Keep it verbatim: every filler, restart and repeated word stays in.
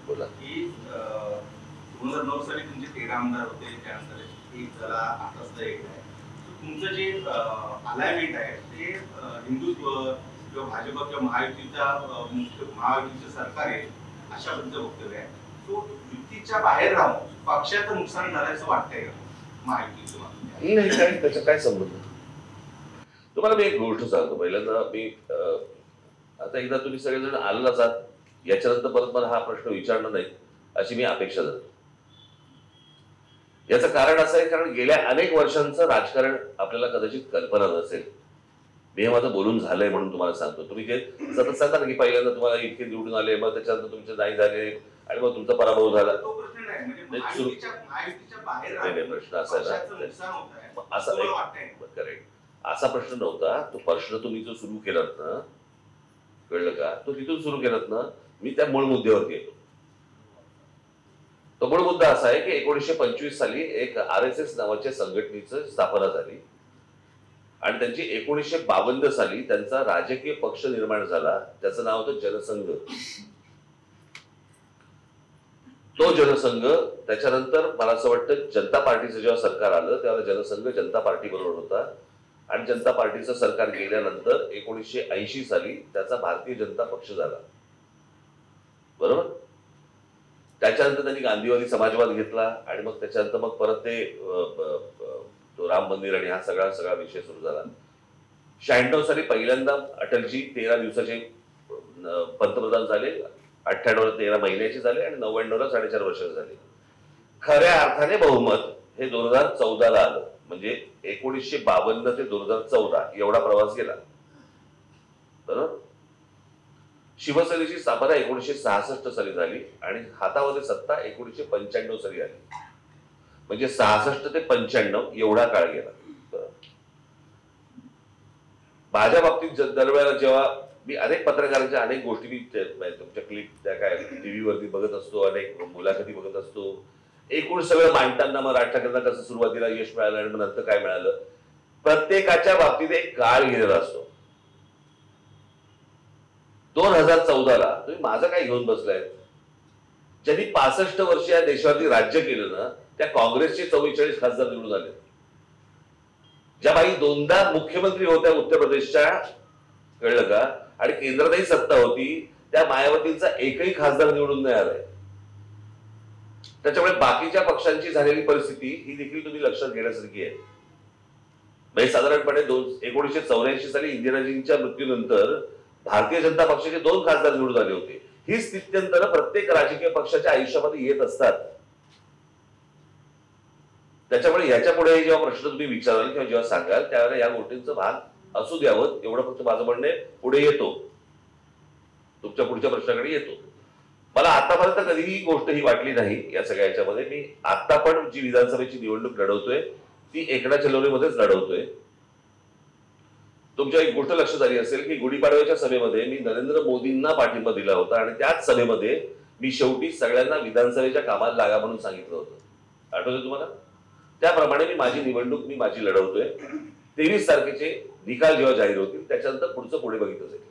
बोला. की दोन हजार नऊ साली तुमचे तेरा आमदार होते, त्यानंतर एक झाला, आता सुद्धा एक आहे. तुमचं जे अलाइनमेंट आहे ते हिंदुत्व किंवा भाजप किंवा महायुतीचा महायुतीचं सरकार आहे अशा पद्धतीचं वक्तव्य आहे. तो युतीच्या बाहेर राहून पक्षाचं नुकसान झालं असं वाटतंय का महायुतीचं? नाही, काय त्याचा काय संबंध? तुम्हाला मी एक गोष्ट सांगतो. पहिल्यांदा मी आता एकदा तुम्ही सगळेजण आलेला जात, याच्यानंतर परत मला हा प्रश्न विचारणार नाही अशी मी अपेक्षा धरतो. याचं कारण असं आहे कारण गेल्या अनेक वर्षांचं राजकारण आपल्याला कदाचित कल्पना नसेल. मी हे माझं बोलून झालंय म्हणून तुम्हाला सांगतो. तुम्ही जे सतत सांगता ना की पहिल्यांदा तुम्हाला इतके निवडून आले, मग त्याच्यानंतर तुमचे नाही झाले आणि मग तुमचा पराभव झाला. प्रश्न असा असा करेक्ट असा प्रश्न नव्हता. तो प्रश्न तुम्ही जो सुरू केलात ना, कळलं का, तो तिथून सुरू केलात ना, मी त्या मूळ मुद्द्यावरती येतो. तो मूळ मुद्दा असा आहे की एकोणीसशे पंचवीस साली एक आर एस एस नावाच्या संघटनेची स्थापना झाली आणि त्यांची एकोणीसशे बावन्न साली त्यांचा राजकीय पक्ष निर्माण झाला. त्याचं नाव होतं जनसंघ. तो जनसंघ त्याच्यानंतर मला असं वाटतं जनता पार्टीचं जेव्हा सरकार आलं तेव्हा जनसंघ जनता पार्टी बरोबर होता आणि जनता पार्टीचं सरकार गेल्यानंतर एकोणीसशे ऐंशी साली त्याचा भारतीय जनता पक्ष झाला. बरोबर. त्याच्यानंतर त्यांनी गांधीवादी समाजवाद घेतला आणि मग त्याच्यानंतर मग परत ते राम मंदिर आणि हा सगळा सगळा विषय सुरू झाला. शहाण्णव साली पहिल्यांदा अटलजी तेरा दिवसाचे पंतप्रधान झाले. अठ्ठ्याण्णव तेरा महिन्याचे झाले आणि नव्याण्णवला साडेचार वर्षाचे झाले. खऱ्या अर्थाने बहुमत हे दोन हजार चौदाला आलं. म्हणजे एकोणीसशे बावन्न ते दोन हजार चौदा एवढा प्रवास गेला. बरोबर. शिवसेनेची स्थापना एकोणीसशे सहासष्ट साली झाली आणि हातामध्ये सत्ता एकोणीसशे पंच्याण्णव साली आली. म्हणजे सहासष्ट ते पंच्याण्णव एवढा काळ गेला. माझ्या बाबतीत दरवेळेला जेव्हा मी अनेक पत्रकारांच्या अनेक गोष्टी मी तुमच्या क्लिप त्या काय टीव्हीवरती बघत असतो, अनेक मुलाखती बघत असतो. एकूण सगळं मांडताना मग राज ठाकरेंना कसं सुरुवातीला यश मिळालं आणि नंतर काय मिळालं, प्रत्येकाच्या बाबतीत एक काळ गेलेला असतो. दोन हजार चौदाला तुम्ही माझं काय घेऊन बसलाय? ज्यांनी पासष्ट वर्ष या देशावरती राज्य केलं ना, त्या काँग्रेसचे चव्वेचाळीस खासदार निवडून आले. ज्या बाई दोनदा मुख्यमंत्री होत्या उत्तर प्रदेशच्या, कळलं का, आणि केंद्रातही सत्ता होती, त्या मायावतींचा एकही खासदार निवडून नाही आलाय. त्याच्यामुळे बाकीच्या पक्षांची झालेली परिस्थिती ही देखील तुम्ही लक्षात घेण्यासारखी आहे. म्हणजे साधारणपणे दोन एकोणीसशे चौऱ्याऐंशी साली इंदिराजींच्या मृत्यूनंतर भारतीय जनता पक्षाचे दोन खासदार निवडून आले होते. ही स्थित्यंतर प्रत्येक राजकीय पक्षाच्या आयुष्यामध्ये येत असतात. त्याच्यामुळे याच्या पुढे जेव्हा प्रश्न तुम्ही विचाराल किंवा जेव्हा सांगाल त्यावेळेला या गोष्टींचं भान असू द्यावं एवढं फक्त माझं म्हणणे पुढे येतो. तुमच्या पुढच्या प्रश्नाकडे येतो. मला आतापर्यंत कधीही गोष्ट ही वाटली नाही या सगळ्या याच्यामध्ये. मी आता पण जी विधानसभेची निवडणूक लढवतोय ती एकनाथ शिंदेमध्येच लढवतोय. तुमच्या एक गोष्ट लक्षात आली असेल की गुढीपाडव्याच्या सभेमध्ये मी नरेंद्र मोदींना पाठिंबा दिला होता आणि त्याच सभेमध्ये मी शेवटी सगळ्यांना विधानसभेच्या कामाला लागा म्हणून सांगितलं होतं. आठवतंय तुम्हाला? त्याप्रमाणे मी माझी निवडणूक मी माझी लढवतोय. तेवीस तारखेचे निकाल जेव्हा जाहीर होतील त्याच्यानंतर पुढचं पुढे बघितलं जाईल.